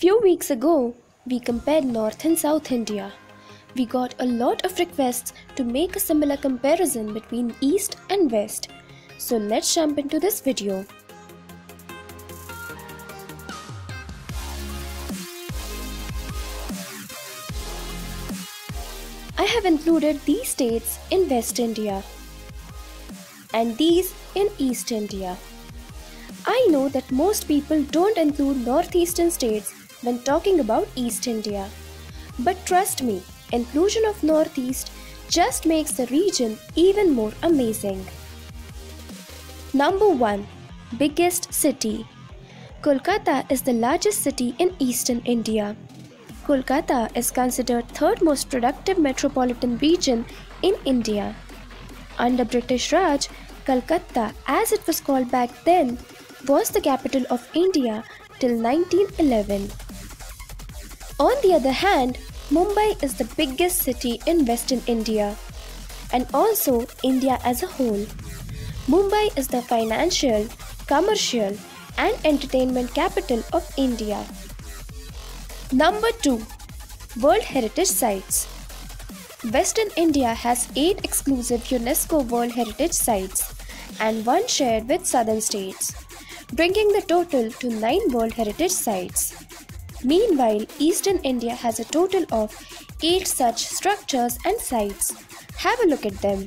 Few weeks ago, we compared North and South India. We got a lot of requests to make a similar comparison between East and West. So let's jump into this video. I have included these states in West India and these in East India. I know that most people don't include northeastern states when talking about East India. But trust me, inclusion of Northeast just makes the region even more amazing. Number 1. Biggest city. Kolkata is the largest city in eastern India. Kolkata is considered third most productive metropolitan region in India. Under British Raj, Calcutta, as it was called back then, was the capital of India till 1911. On the other hand, Mumbai is the biggest city in Western India and also India as a whole. Mumbai is the financial, commercial and entertainment capital of India. Number 2. World Heritage Sites. Western India has 8 exclusive UNESCO World Heritage Sites and 1 shared with southern states, bringing the total to 9 World Heritage Sites. Meanwhile, Eastern India has a total of 8 such structures and sites. Have a look at them.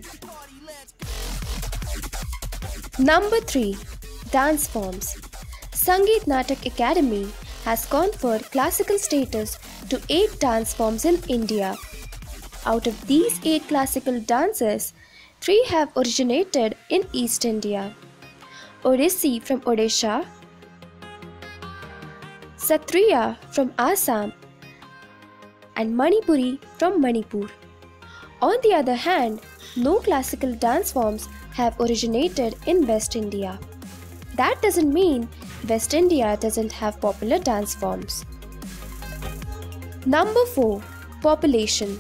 Number 3. Dance forms. Sangeet Natak Academy has conferred classical status to 8 dance forms in India. Out of these 8 classical dances, 3 have originated in East India. Odissi from Odisha, Satriya from Assam and Manipuri from Manipur. On the other hand, no classical dance forms have originated in West India. That doesn't mean West India doesn't have popular dance forms. Number 4. Population.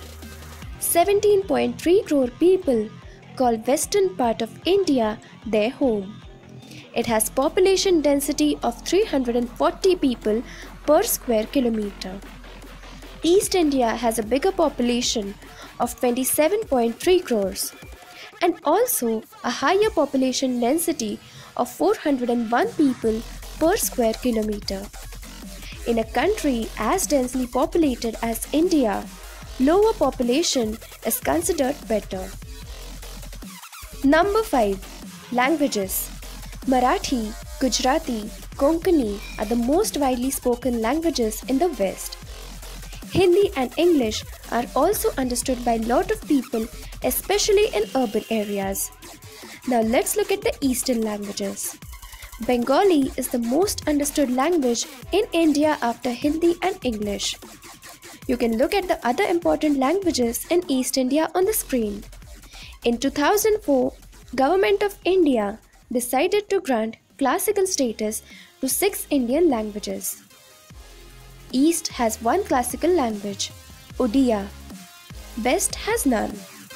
17.3 crore people call western part of India their home. It has population density of 340 people per square kilometer. East India has a bigger population of 27.3 crores and also a higher population density of 401 people per square kilometer. In a country as densely populated as India, lower population is considered better. Number 5. Languages. Marathi, Gujarati, Konkani are the most widely spoken languages in the West. Hindi and English are also understood by a lot of people, especially in urban areas. Now let's look at the Eastern languages. Bengali is the most understood language in India after Hindi and English. You can look at the other important languages in East India on the screen. In 2004, Government of India decided to grant classical status to 6 Indian languages. East has 1 classical language, Odia. West has none.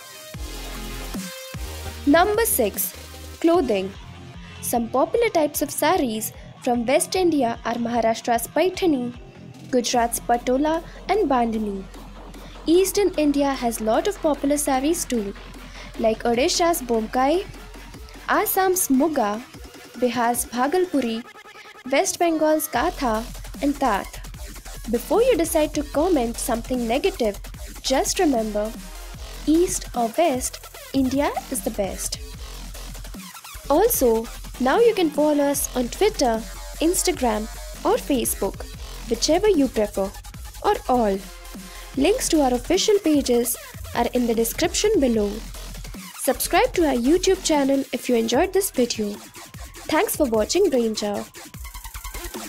Number 6. Clothing. Some popular types of saris from West India are Maharashtra's Paithani, Gujarat's Patola and Bandhani. Eastern India has lot of popular saris too, like Odisha's Bomkai, Assam's Muga, Bihar's Bhagalpuri, West Bengal's Katha and Tat. Before you decide to comment something negative, just remember, East or West, India is the best. Also, now you can follow us on Twitter, Instagram or Facebook, whichever you prefer, or all. Links to our official pages are in the description below. Subscribe to our YouTube channel if you enjoyed this video. Thanks for watching Brain Chow.